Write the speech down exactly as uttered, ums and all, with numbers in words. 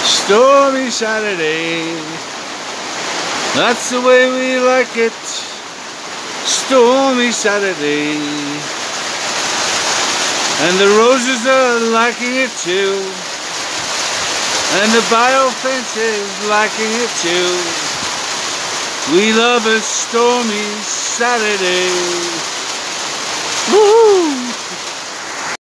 Stormy Saturday, that's the way we like it. Stormy Saturday, and the roses are liking it too, and the bio fence is liking it too. We love a stormy Saturday. Woo!